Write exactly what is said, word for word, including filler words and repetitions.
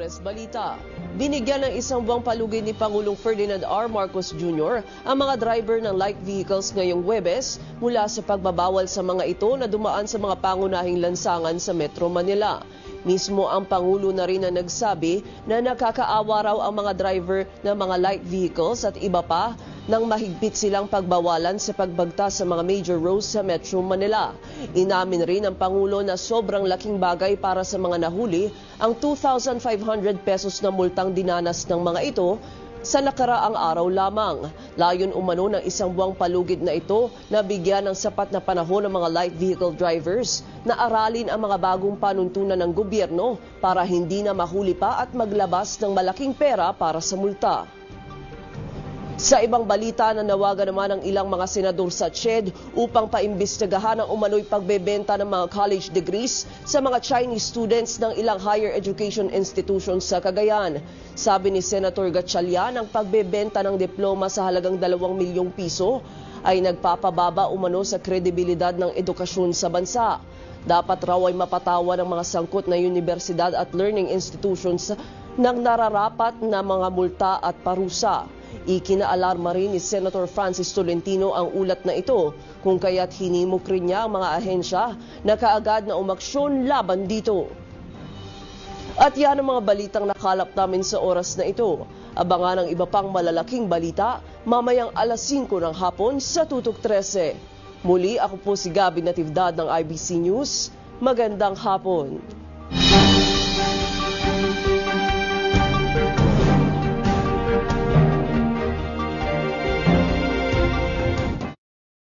Press Balita. Binigyan ng isang buwang palugid ni Pangulong Ferdinand R. Marcos Junior ang mga driver ng light vehicles ngayong Huwebes mula sa pagbabawal sa mga ito na dumaan sa mga pangunahing lansangan sa Metro Manila. Mismo ang Pangulo na rin na nagsabi na nakakaawa raw ang mga driver ng mga light vehicles at iba pa nang mahigpit silang pagbawalan sa pagbagtas sa mga major roads sa Metro Manila. Inamin rin ng Pangulo na sobrang laking bagay para sa mga nahuli ang two thousand five hundred pesos na multang dinanas ng mga ito sa nakaraang araw lamang. Layon umano ng isang buwang palugid na ito na bigyan ng sapat na panahon ng mga light vehicle drivers na aralin ang mga bagong panuntunan ng gobyerno para hindi na mahuli pa at maglabas ng malaking pera para sa multa. Sa ibang balita, nanawagan naman ang ilang mga senador sa C H E D upang paimbestigahan ang umano'y pagbebenta ng mga college degrees sa mga Chinese students ng ilang higher education institutions sa Cagayan. Sabi ni Senator Gatchalian, ang pagbebenta ng diploma sa halagang dalawang milyong piso ay nagpapababa umano sa kredibilidad ng edukasyon sa bansa. Dapat raw ay mapatawa ng mga sangkot na universidad at learning institutions ng nararapat na mga multa at parusa. Ikinaalarma rin ni Senator Francis Tolentino ang ulat na ito kung kaya't hinimok rin niya ang mga ahensya na kaagad na umaksyon laban dito. At yan ang mga balitang nakalap namin sa oras na ito. Abangan ang iba pang malalaking balita mamayang alas singko ng hapon sa Tutok trese. Muli, ako po si Gabby Natividad ng I B C News. Magandang hapon.